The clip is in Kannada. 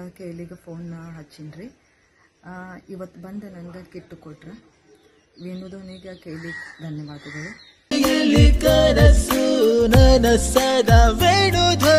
ಕೈಲಿಗೆ ಫೋನ್ ಹಚ್ಚಿನ್ರಿ. ಇವತ್ತು ಬಂದು ನನಗೆ ಕಿಟ್ಟು ಕೊಟ್ರೆ ವೇಣುಧ್ವನಿಗೆ ಕೈಲಿಗೆ ಧನ್ಯವಾದಗಳು.